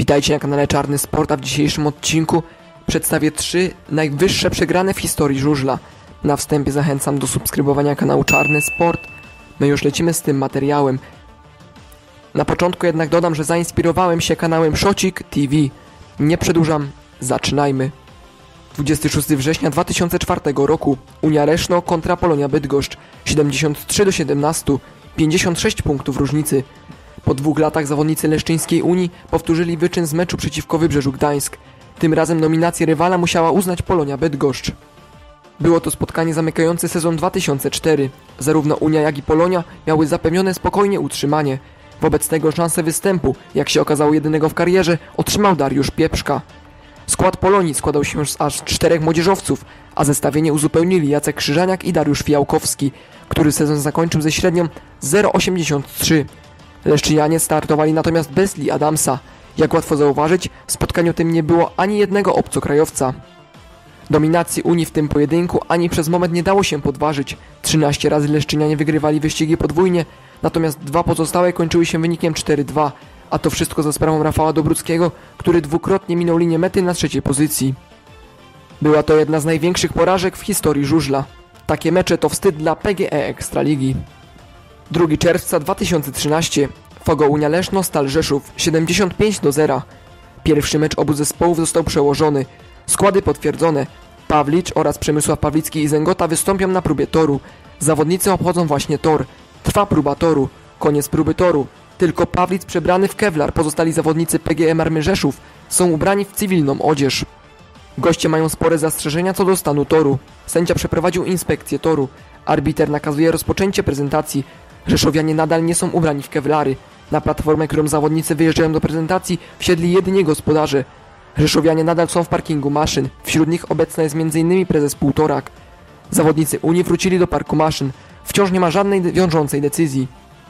Witajcie na kanale Czarny Sport, a w dzisiejszym odcinku przedstawię 3 najwyższe przegrane w historii żużla. Na wstępie zachęcam do subskrybowania kanału Czarny Sport. My już lecimy z tym materiałem. Na początku jednak dodam, że zainspirowałem się kanałem Szocik TV. Nie przedłużam, zaczynajmy. 26 września 2004 roku Unia Leszno kontra Polonia Bydgoszcz 73-17, 56 punktów różnicy. Po 2 latach zawodnicy leszczyńskiej Unii powtórzyli wyczyn z meczu przeciwko Wybrzeżu Gdańsk. Tym razem nominację rywala musiała uznać Polonia Bydgoszcz. Było to spotkanie zamykające sezon 2004. Zarówno Unia, jak i Polonia miały zapewnione spokojnie utrzymanie. Wobec tego szansę występu, jak się okazało jedynego w karierze, otrzymał Dariusz Pieprzka. Skład Polonii składał się z aż 4 młodzieżowców, a zestawienie uzupełnili Jacek Krzyżaniak i Dariusz Fijałkowski, który sezon zakończył ze średnią 0,83. Leszczynianie startowali natomiast bez Lee Adamsa. Jak łatwo zauważyć, w spotkaniu tym nie było ani jednego obcokrajowca. Dominacji Unii w tym pojedynku ani przez moment nie dało się podważyć. 13 razy Leszczynianie wygrywali wyścigi podwójnie, natomiast 2 pozostałe kończyły się wynikiem 4-2, a to wszystko za sprawą Rafała Dobruckiego, który dwukrotnie minął linię mety na 3. pozycji. Była to jedna z największych porażek w historii żużla. Takie mecze to wstyd dla PGE Ekstraligi. 2 czerwca 2013. Fogo Unia Leszno Stal Rzeszów 75-0. Pierwszy mecz obu zespołów został przełożony. Składy potwierdzone. Pawlicz oraz Przemysław Pawlicki i Zęgota wystąpią na próbie toru. Zawodnicy obchodzą właśnie tor. Trwa próba toru. Koniec próby toru. Tylko Pawlic przebrany w kevlar, pozostali zawodnicy PGE Marmy Rzeszów są ubrani w cywilną odzież. Goście mają spore zastrzeżenia co do stanu toru. Sędzia przeprowadził inspekcję toru. Arbiter nakazuje rozpoczęcie prezentacji. Rzeszowianie nadal nie są ubrani w kewlary. Na platformę, którą zawodnicy wyjeżdżają do prezentacji, wsiedli jedynie gospodarze. Rzeszowianie nadal są w parkingu maszyn. Wśród nich obecna jest m.in. prezes Półtorak. Zawodnicy Unii wrócili do parku maszyn. Wciąż nie ma żadnej wiążącej decyzji.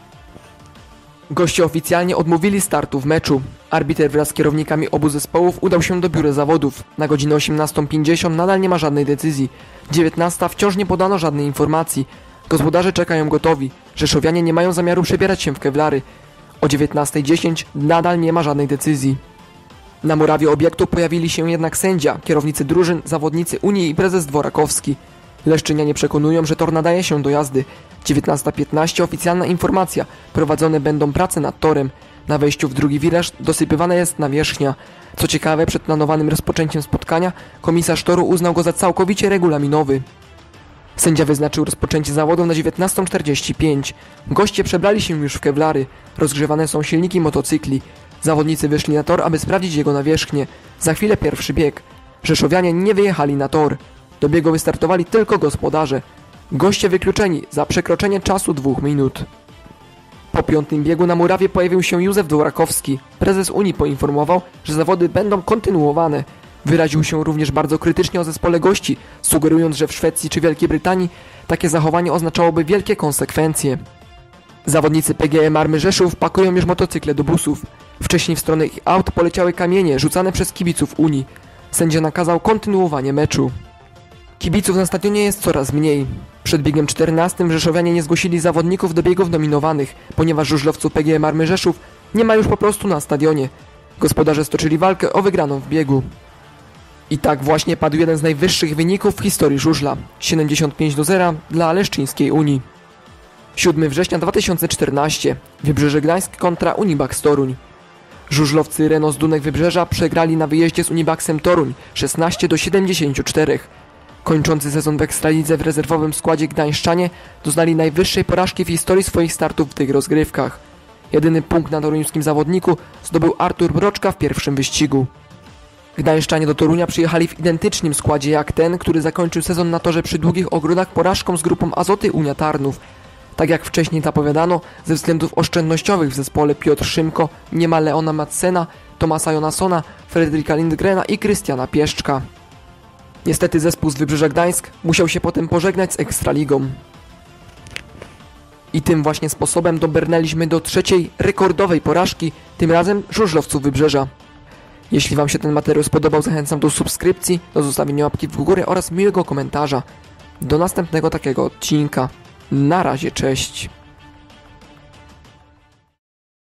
Goście oficjalnie odmówili startu w meczu. Arbiter wraz z kierownikami obu zespołów udał się do biura zawodów. Na godzinę 18:50 nadal nie ma żadnej decyzji. 19:00 wciąż nie podano żadnej informacji. Gospodarze czekają gotowi. Rzeszowianie nie mają zamiaru przebierać się w kewlary. O 19:10 nadal nie ma żadnej decyzji. Na murawie obiektu pojawili się jednak sędzia, kierownicy drużyn, zawodnicy Unii i prezes Dworakowski. Leszczynianie przekonują, że tor nadaje się do jazdy. 19:15 oficjalna informacja. Prowadzone będą prace nad torem. Na wejściu w drugi wiraż dosypywana jest nawierzchnia. Co ciekawe, przed planowanym rozpoczęciem spotkania komisarz toru uznał go za całkowicie regulaminowy. Sędzia wyznaczył rozpoczęcie zawodów na 19:45. Goście przebrali się już w kewlary. Rozgrzewane są silniki motocykli. Zawodnicy wyszli na tor, aby sprawdzić jego nawierzchnię. Za chwilę pierwszy bieg. Rzeszowianie nie wyjechali na tor. Do biegu wystartowali tylko gospodarze. Goście wykluczeni za przekroczenie czasu 2 minut. Po 5. biegu na murawie pojawił się Józef Dworakowski. Prezes Unii poinformował, że zawody będą kontynuowane. Wyraził się również bardzo krytycznie o zespole gości, sugerując, że w Szwecji czy Wielkiej Brytanii takie zachowanie oznaczałoby wielkie konsekwencje. Zawodnicy PGE Marmy Rzeszów pakują już motocykle do busów. Wcześniej w stronę ich aut poleciały kamienie rzucane przez kibiców Unii. Sędzia nakazał kontynuowanie meczu. Kibiców na stadionie jest coraz mniej. Przed biegiem 14 rzeszowianie nie zgłosili zawodników do biegów nominowanych, ponieważ żużlowców PGE Marmy Rzeszów nie ma już po prostu na stadionie. Gospodarze stoczyli walkę o wygraną w biegu. I tak właśnie padł jeden z najwyższych wyników w historii żużla. 75-0 dla Leszczyńskiej Unii. 7 września 2014. Wybrzeże Gdańsk kontra Unibax Toruń. Żużlowcy Renault z Dunek Wybrzeża przegrali na wyjeździe z Unibaxem Toruń 16-74. Kończący sezon w Ekstralidze w rezerwowym składzie gdańszczanie doznali najwyższej porażki w historii swoich startów w tych rozgrywkach. Jedyny punkt na toruńskim zawodniku zdobył Artur Broczka w pierwszym wyścigu. Gdańszczanie do Torunia przyjechali w identycznym składzie jak ten, który zakończył sezon na torze przy Długich Ogrodach porażką z grupą Azoty Unia Tarnów. Tak jak wcześniej zapowiadano, ze względów oszczędnościowych w zespole Piotr Szymko nie ma Leona Madsena, Tomasa Jonassona, Fryderyka Lindgrena i Krystiana Pieszczka. Niestety zespół z Wybrzeża Gdańsk musiał się potem pożegnać z Ekstraligą. I tym właśnie sposobem dobrnęliśmy do 3. rekordowej porażki, tym razem żużlowców Wybrzeża. Jeśli Wam się ten materiał spodobał, zachęcam do subskrypcji, do zostawienia łapki w górę oraz miłego komentarza. Do następnego takiego odcinka. Na razie, cześć.